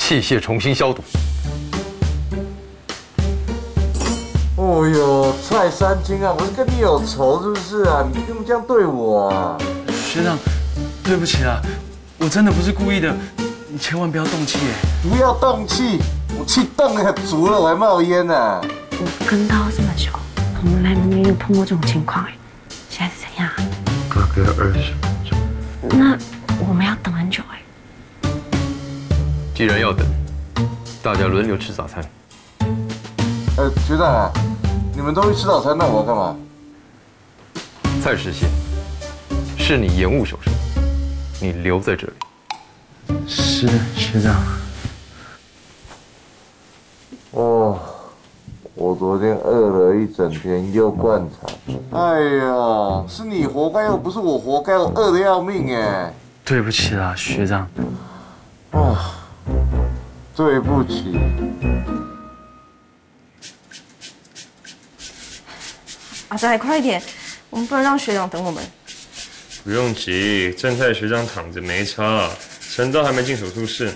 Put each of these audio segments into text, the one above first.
器械重新消毒。 哦呦，蔡三金啊，我是跟你有仇是不是啊？你干嘛这样对我啊？ 学长，对不起啊，我真的不是故意的，你千万不要动气耶。 不要动气，我气瞪了足了，我还冒烟呢。 我跟他这么久，从来没有碰过这种情况哎，现在是怎样？ 大概20分钟。 那我们要等很久哎。 既然要等，大家轮流吃早餐。 学长啊，你们都去吃早餐，那我要干嘛？ 蔡世宪，是你延误手术，你留在这里。 是的，学长。 哦，我昨天饿了一整天，又灌肠。哎呀，是你活该，又不是我活该，我饿得要命哎。 对不起啦，学长。 啊，对不起。 阿仔，快一点，我们不能让学长等我们。 不用急，正太学长躺着没差，陈刀还没进手术室呢。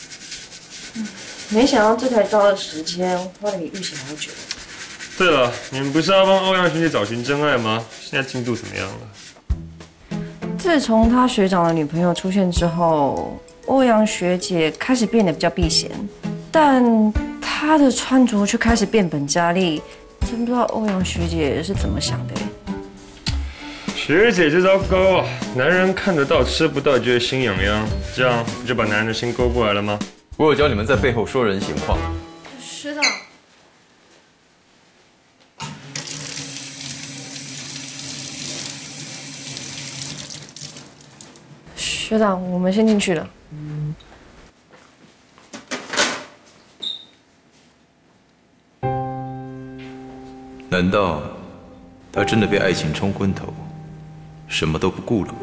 没想到这台刀的时间花得比预期还要久。 对了，你们不是要帮欧阳学姐找寻真爱吗？现在进度怎么样了？ 自从他学长的女朋友出现之后，欧阳学姐开始变得比较避嫌，但她的穿着却开始变本加厉。真不知道欧阳学姐是怎么想的。 学姐这招高啊，男人看得到吃不到就会心痒痒，这样不就把男人的心勾过来了吗？ 我有教你们在背后说人闲话。 学长，学长，我们先进去了。 难道他真的被爱情冲昏头，什么都不顾了吗？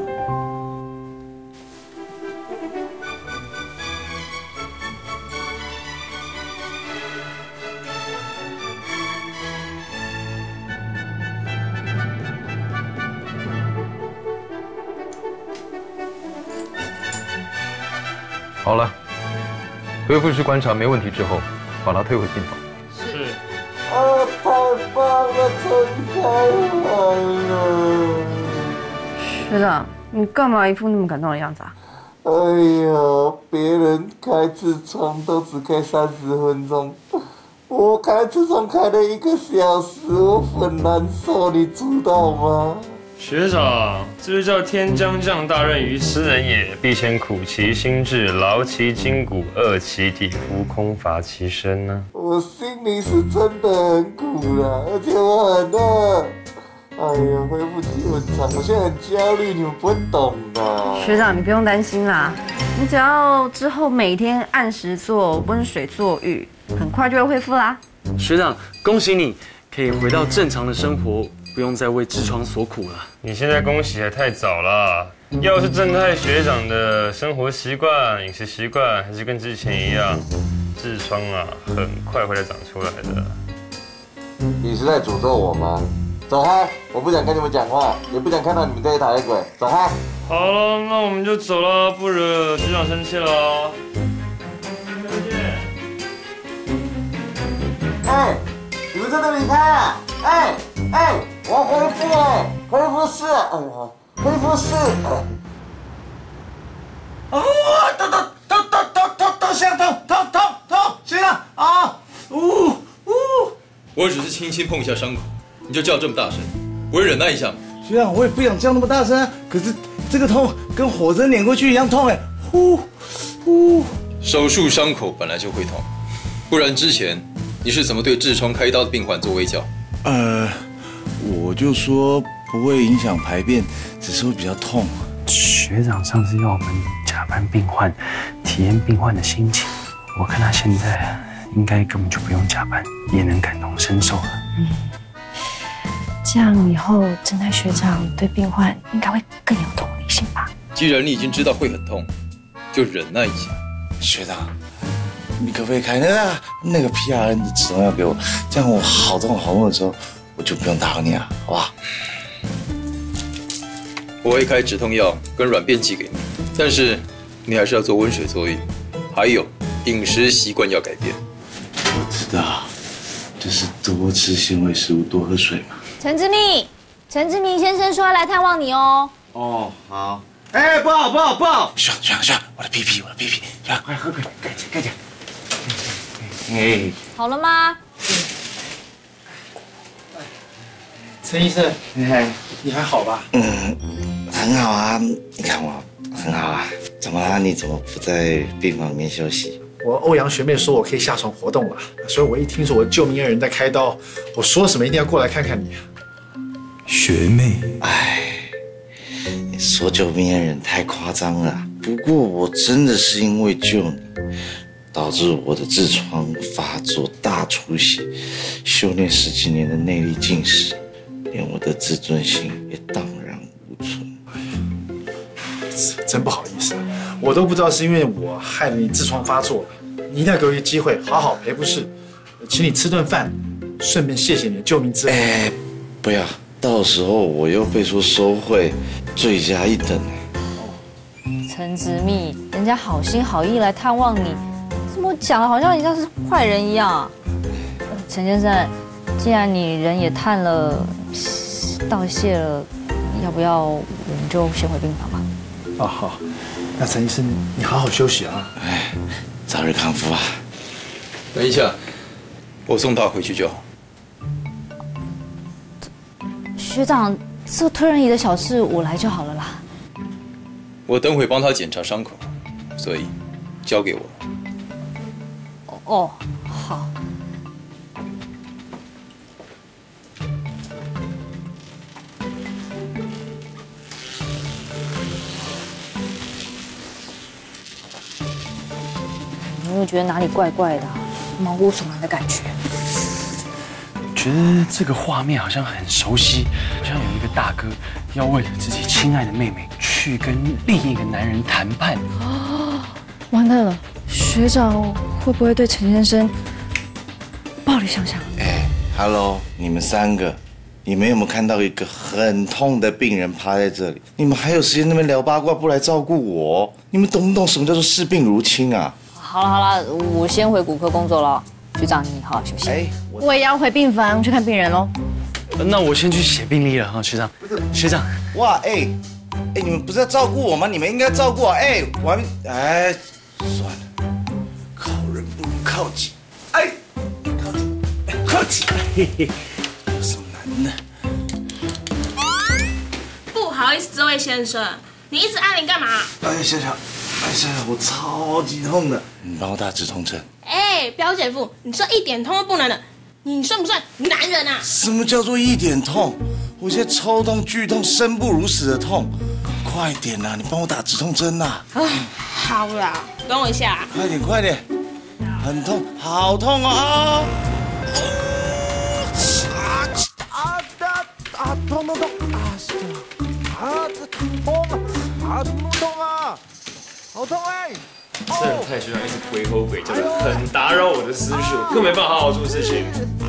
好了，恢复室观察没问题之后，把他推回病房。 是。 啊，太棒了，陈开来了！ 学长，你干嘛一副那么感动的样子啊？ 哎呀，别人开痔疮都只开30分钟，我开痔疮开了1个小时，我很难受，你知道吗？ 学长，这就叫天将降大任于斯人也，必先苦其心志，劳其筋骨，饿其体肤，空乏其身呢。 我心里是真的很苦啦，而且我很饿。哎呀，恢复期很长，我现在很焦虑，你们不会懂的。 学长，你不用担心啦，你只要之后每天按时做温水坐浴，很快就会恢复啦。 学长，恭喜你可以回到正常的生活，不用再为痔疮所苦了。 你现在恭喜还太早了，要是正太学长的生活习惯、饮食习惯还是跟之前一样，痔疮啊很快会再长出来的。 你是在诅咒我吗？走开！我不想跟你们讲话，也不想看到你们这些讨厌鬼。走开！ 好了，那我们就走了，不惹学长生气了。再见。 哎，你们真的离开啊？哎，我要恢复哎，恢复室，哎呀，恢复室。 哦，痛，想痛，学长啊， 我只是轻轻碰一下伤口，你就叫这么大声，不会忍耐一下吗？ 学长，我也不想叫那么大声啊，可是这个痛跟火针碾过去一样痛哎， 手术伤口本来就会痛，不然之前你是怎么对痔疮开刀的病患做卫教？ 我就说不会影响排便，只是会比较痛。 学长上次要我们假扮病患，体验病患的心情，我看他现在应该根本就不用假扮，也能感同身受了。 这样以后正太学长对病患应该会更有同理心吧？ 既然你已经知道会很痛，就忍耐一下。 学长，你可不可以开那个 PRN 的止痛药给我？这样我好痛的时候，我就不用打扰你了，好不好？ 我会开止痛药跟软便剂给你，但是你还是要做温水坐浴，还有饮食习惯要改变。 我知道，就是多吃纤维食物，多喝水嘛。 陈之密先生说要来探望你哦。 哦，好。哎，不好！学长，我的屁屁，快喝水，盖起来。哎， 好了吗？ 陈医生，你还好吧？ 很好啊，你看我很好啊。怎么啦？你怎么不在病房里面休息？ 我欧阳学妹说我可以下床活动了，所以我一听说我救命恩人在开刀，我说什么一定要过来看看你。 学妹， 你说救命恩人太夸张了。不过我真的是因为救你，导致我的痔疮发作大出血，修炼10几年的内力尽失，连我的自尊心也荡然无存。 真不好意思，我都不知道是因为我害了你痔疮发作了。你一定要给我一个机会，好好赔不是，请你吃顿饭，顺便谢谢你的救命之恩。 不要，到时候我又被说收贿，罪加一等。 陈之密，人家好心好意来探望你，怎么讲的好像人家是坏人一样啊？陈先生，既然你人也探了，道谢了，要不要我们就先回病房吧？ 哦，好，那陈医生你好好休息啊。 早日康复啊！ 等一下，我送他回去就好。 学长，这推轮椅的小事我来就好了啦。 我等会帮他检查伤口，所以交给我。 哦，好。你有没有觉得哪里怪怪的毛骨悚然的感觉？ 觉得这个画面好像很熟悉，好像有一个大哥要为了自己亲爱的妹妹去跟另一个男人谈判。 完蛋了，学长会不会对陈先生暴力相向 ？Hello， 你们3个，你们有没有看到一个很痛的病人趴在这里？你们还有时间那边聊八卦，不来照顾我？你们懂不懂什么叫做视病如亲啊？ 好了，我先回骨科工作了。学长，你好好休息。 我也要回病房去看病人喽。 那我先去写病历了哈，学长。学长， 哇，你们不是要照顾我吗？你们应该照顾我。我还没，算了，靠人不如靠己。靠己，嘿嘿，有什么难的？ 不好意思，这位先生，你一直按铃干嘛？ 小小，我超级痛的，你帮我打止痛针。 彪姐夫，你这一点痛都不能的，你算不算男人啊？ 什么叫做一点痛？我现在抽痛、剧痛、生不如死的痛，快点啦！你帮我打止痛针呐！ 好啦，等我一下。 快点，很痛，好痛啊！痛啊！好痛这人太学长一直鬼吼鬼叫的，很打扰我的思绪，更没办法好好做事情。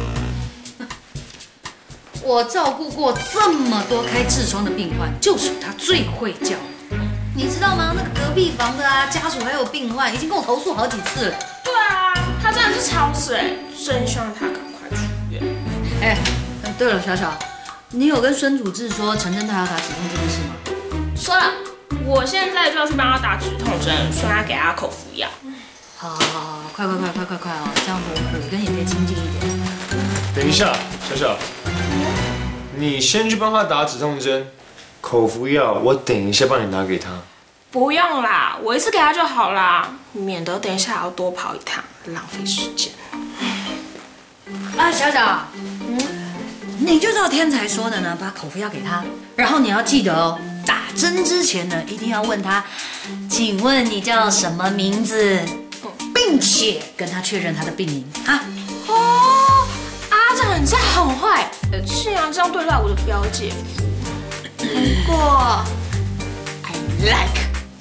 我照顾过这么多开痔疮的病患，就属他最会叫。你知道吗？那个隔壁房的家属还有病患已经跟我投诉好几次了。 对啊，他真的是超死真希望他赶快出院。 对了，小小，你有跟孙主治说陈侦他要打止痛这件事吗？ 说了，我现在就要去帮他打止痛针，说他给他口服药。 好，快哦，这样我跟也可以亲近一点。 等一下，小小，你先去帮他打止痛针，口服药我等一下帮你拿给他。 不用啦，我一次给他就好啦，免得等一下还要多跑一趟，浪费时间。 小小，你就照天才说的呢，把口服药给他，然后你要记得哦，打针之前呢，一定要问他，请问你叫什么名字，并且跟他确认他的病名啊。 这样你真的很坏，既然这样对待我的表姐夫，不过 I like。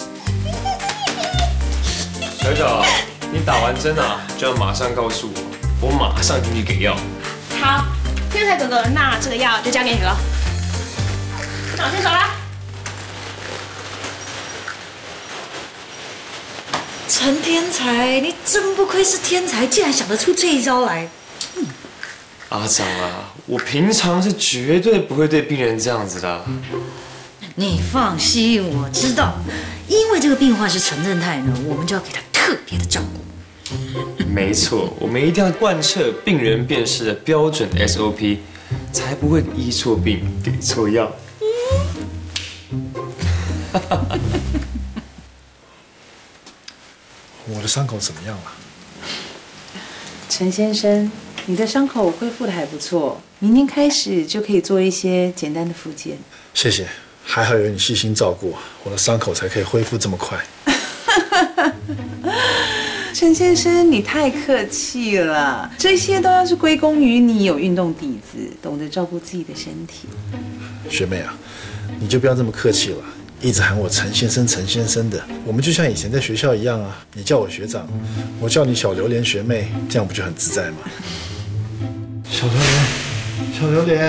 小小，你打完针就要马上告诉我，我马上进去给药。 好，天才哥哥，那这个药就交给你了。那我先走啦。 陈天才，你真不愧是天才，竟然想得出这一招来。 阿长啊，我平常是绝对不会对病人这样子的。 你放心，我知道，因为这个病患是陈正太呢，我们就要给他特别的照顾。 没错，我们一定要贯彻病人辨识的标准 SOP， 才不会医错病给错药。 我的伤口怎么样了？ 陈先生，你的伤口恢复得还不错，明天开始就可以做一些简单的复健。 谢谢，还好有你细心照顾，我的伤口才可以恢复这么快。 陈先生，你太客气了，这些都要是归功于你有运动底子，懂得照顾自己的身体。 学妹啊，你就不要这么客气了，一直喊我陈先生陈先生的，我们就像以前在学校一样啊，你叫我学长，我叫你小榴莲学妹，这样不就很自在吗？小榴莲，小榴莲。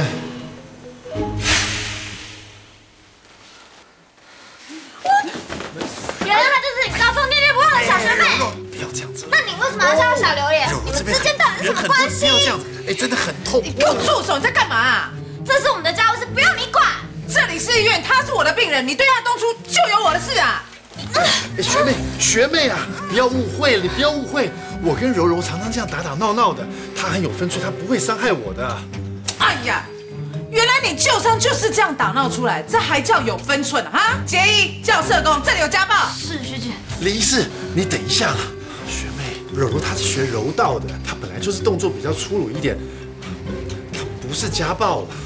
原来他就是你高中念念不忘的小学妹。 不要这样子。 那你为什么要叫他小榴莲？你们之间到底是什么关系？ 不要这样子，哎，真的很痛。 你给我住手！你在干嘛？ 这是我们的家务事，不用你管。 这里是医院，他是我的病人，你对他动粗就有我的事啊！ 学妹啊，不要误会了，你不要误会，我跟柔柔常常这样打打闹闹的，她很有分寸，她不会伤害我的。 哎呀，原来你旧伤就是这样打闹出来，这还叫有分寸啊！哈，杰伊叫社工，这里有家暴。 是学姐。 李医师，你等一下啦，学妹，柔柔她是学柔道的，她本来就是动作比较粗鲁一点，她不是家暴了。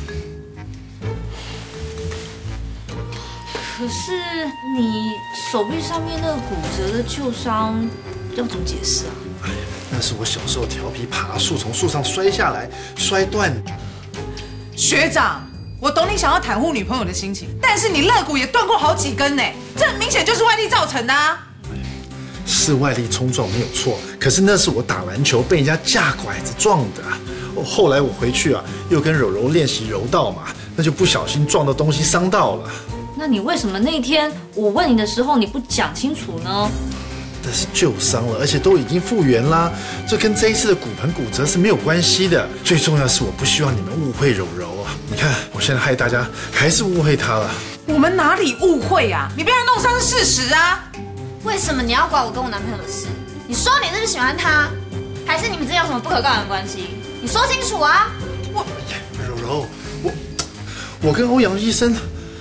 可是你手臂上面那个骨折的旧伤，要怎么解释啊？ 哎呀，那是我小时候调皮爬树，从树上摔下来，摔断。 学长，我懂你想要袒护女朋友的心情，但是你肋骨也断过好几根呢，这很明显就是外力造成的啊！ 是外力冲撞没有错，可是那是我打篮球被人家架拐子撞的。后来我回去啊，又跟柔柔练习柔道嘛，那就不小心撞到东西伤到了。 那你为什么那天我问你的时候你不讲清楚呢？ 但是旧伤了，而且都已经复原啦，这跟这一次的骨盆骨折是没有关系的。最重要的是，我不希望你们误会柔柔啊！你看，我现在害大家还是误会她了。 我们哪里误会啊？你被他弄伤是事实啊！ 为什么你要管我跟我男朋友的事？你说你是不是喜欢他，还是你们之间有什么不可告人的关系？你说清楚啊！ 柔柔，我跟欧阳医生。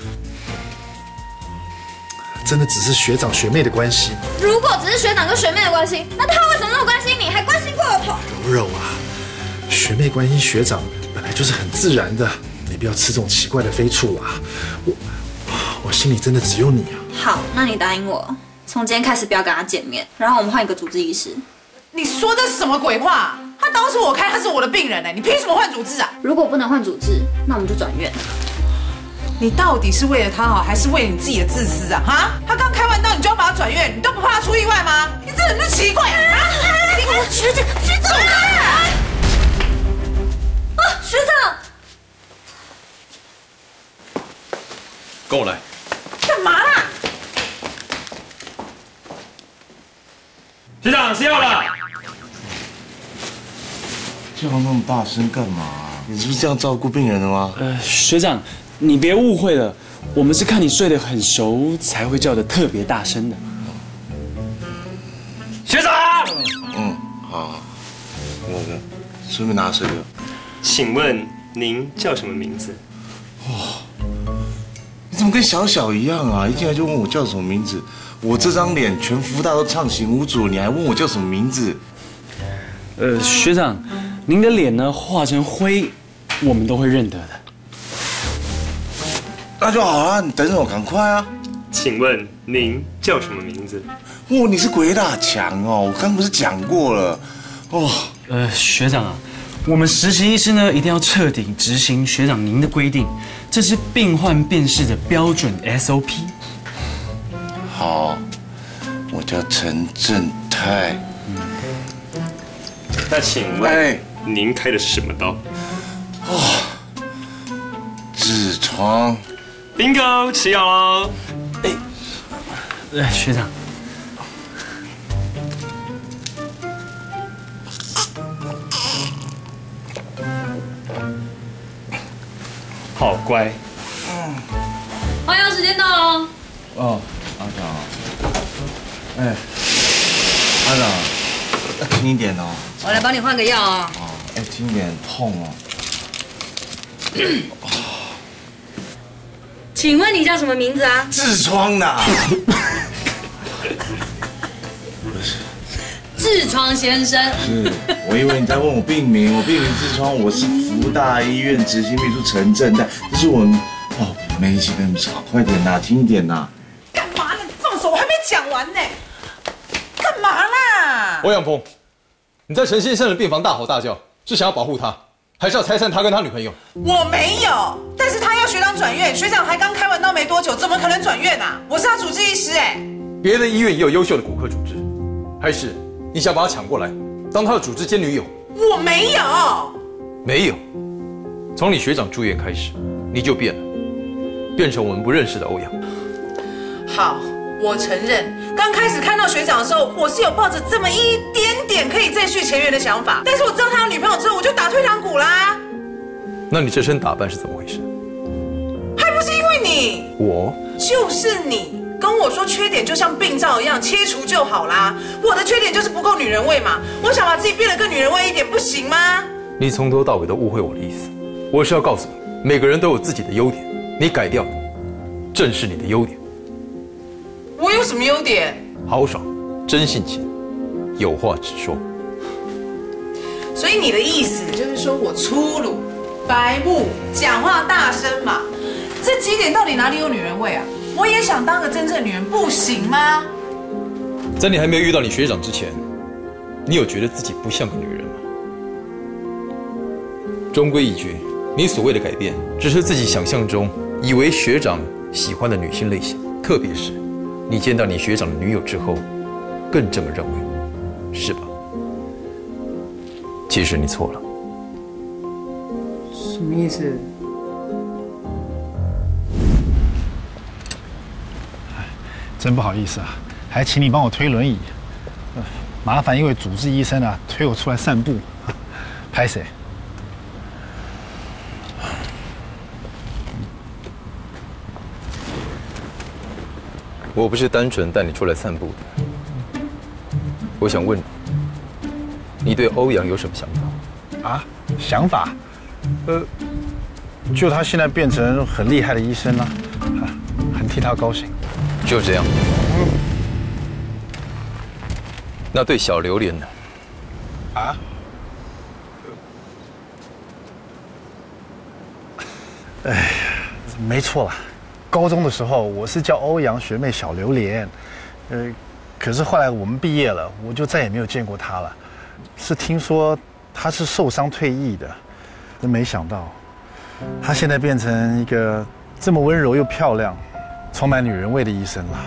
真的只是学长学妹的关系。 如果只是学长跟学妹的关系，那他为什么那么关心你，还关心过我头？ 柔柔啊，学妹关心学长本来就是很自然的，没必要吃这种奇怪的飞醋啊。我心里真的只有你啊。 好，那你答应我，从今天开始不要跟他见面，然后我们换一个主治医师。 你说的是什么鬼话？他刀是我开，他是我的病人你凭什么换主治啊？ 如果不能换主治，那我们就转院。 你到底是为了他好，还是为了你自己的自私啊？哈，他刚开完刀，你就要把他转院，你都不怕他出意外吗？你这人就奇怪啊！ 学长，学长啊，学长， 跟我来。 干嘛啦？ 学长吃药了。 叫那么大声干嘛？你是不是这样照顾病人的吗？ 学长。你别误会了，我们是看你睡得很熟才会叫得特别大声的。 学长， 好，那个顺便拿水了。 请问您叫什么名字？ 你怎么跟小小一样啊？一进来就问我叫什么名字？我这张脸全福大都畅行无阻，你还问我叫什么名字？ 学长，您的脸呢画成灰，我们都会认得的。 那就好了，你等我，赶快啊！ 请问您叫什么名字？ 哦，你是鬼打墙哦！我刚不是讲过了哦。 学长啊，我们实习医师呢一定要彻底执行学长您的规定，这是病患辨识的标准 SOP。 好，我叫陈正太。 那请问您开的是什么刀？ 痔疮。 Bingo， 吃药喽！ 学长， 好乖。 换药时间到了。 哦，阿长，哎，阿长，轻一点哦。 我来帮你换个药啊。 哦，哎，轻一点，痛哦。 请问你叫什么名字啊？ 痔疮呐。 痔疮先生。 是，我以为你在问我病名，我病名痔疮，我是福大医院执行秘书陈正，但这是我们哦，没力气跟你们吵，快点呐，轻一点呐。 干嘛呢？放手，我还没讲完呢。干嘛啦？ 欧阳锋，你在陈先生的病房大吼大叫，是想要保护他，还是要拆散他跟他女朋友？ 我没有，但是他要学长转院，学长才刚开完刀没多久，怎么可能转院啊？我是他主治医师哎。 别的医院也有优秀的骨科主治，还是你想把他抢过来，当他的主治兼女友？ 我没有。 没有，从你学长住院开始，你就变了，变成我们不认识的欧阳。 好，我承认，刚开始看到学长的时候，我是有抱着这么一点点可以再续前缘的想法，但是我知道他有女朋友之后，我就打退堂鼓啦。 那你这身打扮是怎么回事？ 还不是因为你？ 我就是你。跟我说缺点就像病灶一样切除就好啦。我的缺点就是不够女人味嘛，我想把自己变得更女人味一点，不行吗？ 你从头到尾都误会我的意思。我是要告诉你，每个人都有自己的优点，你改掉的正是你的优点。 我有什么优点？ 豪爽、真性情，有话直说。 所以你的意思就是说我粗鲁、白目、讲话大声嘛？这几点到底哪里有女人味啊？我也想当个真正女人，不行吗？ 在你还没有遇到你学长之前，你有觉得自己不像个女人吗？终归一句，你所谓的改变，只是自己想象中以为学长喜欢的女性类型，特别是你见到你学长的女友之后，更这么认为，是吧？其实你错了。 什么意思？ 真不好意思啊，还请你帮我推轮椅。麻烦一位主治医生啊，推我出来散步。拍谁？ 我不是单纯带你出来散步的。我想问你，你对欧阳有什么想法？ 啊？想法？就他现在变成很厉害的医生了，很替他高兴。 就这样。那对小榴莲呢？ 啊？哎呀，没错了。高中的时候我是叫欧阳学妹小榴莲，可是后来我们毕业了，我就再也没有见过她了。是听说她是受伤退役的，真没想到她现在变成一个这么温柔又漂亮、充满女人味的医生了。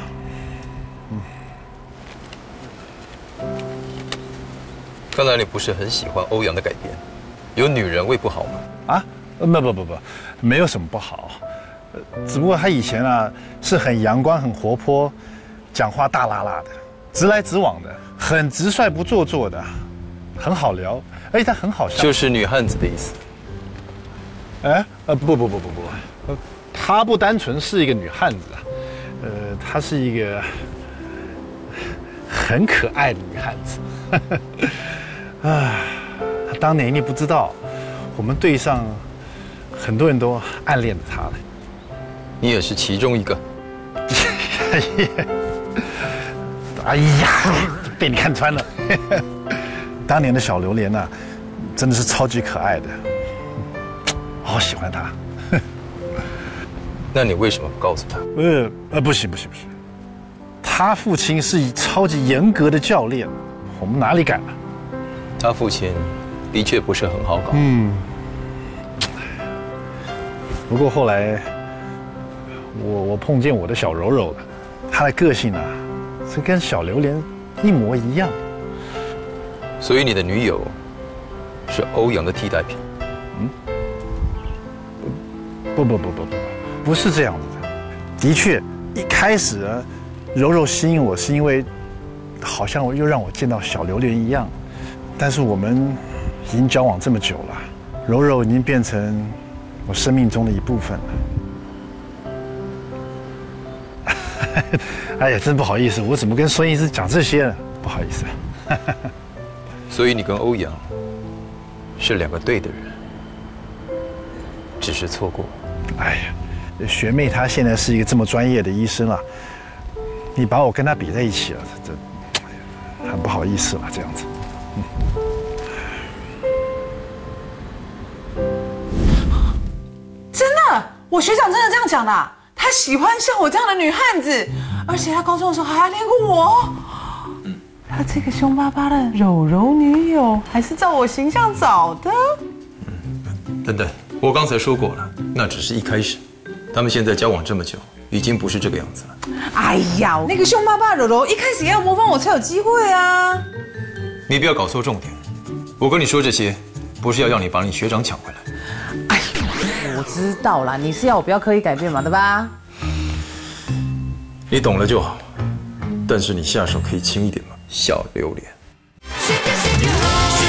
看来你不是很喜欢欧阳的改变，有女人味不好吗？ 啊？不，没有什么不好。只不过他以前啊是很阳光、很活泼，讲话大喇喇的，直来直往的，很直率不做作的，很好聊，而且他很好笑。 就是女汉子的意思。 哎，不，她不单纯是一个女汉子啊，她是一个很可爱的女汉子。啊，当年你不知道，我们队上很多人都暗恋着她的。 你也是其中一个。 哎呀，被你看穿了。当年的小榴莲啊，真的是超级可爱的，好喜欢她。 那你为什么不告诉他？ 不行，他父亲是超级严格的教练，我们哪里敢啊？ 他父亲的确不是很好搞。 不过后来我碰见我的小柔柔了，她的个性啊是跟小榴莲一模一样。 所以你的女友是欧阳的替代品？ 不是这样子的。的确，一开始啊，柔柔吸引我是因为好像又让我见到小榴莲一样，但是我们已经交往这么久了，柔柔已经变成我生命中的一部分了。哎呀，真不好意思，我怎么跟孙医师讲这些呢？不好意思。 所以你跟欧阳是2个对的人，只是错过。 哎呀，学妹她现在是一个这么专业的医生了，你把我跟她比在一起了，这很不好意思了，这样子。 真的，我学长真的这样讲的啊，他喜欢像我这样的女汉子，而且他高中的时候还暗恋过我。他这个凶巴巴的柔柔女友，还是照我形象找的。 等等，我刚才说过了，那只是一开始。他们现在交往这么久，已经不是这个样子了。 哎呀，那个凶巴巴的柔柔一开始也要模仿我才有机会啊！ 你不要搞错重点。我跟你说这些，不是要让你把你学长抢回来。 哎，我知道啦，你是要我不要刻意改变嘛，对吧？ 你懂了就好，但是你下手可以轻一点嘛，小榴莲。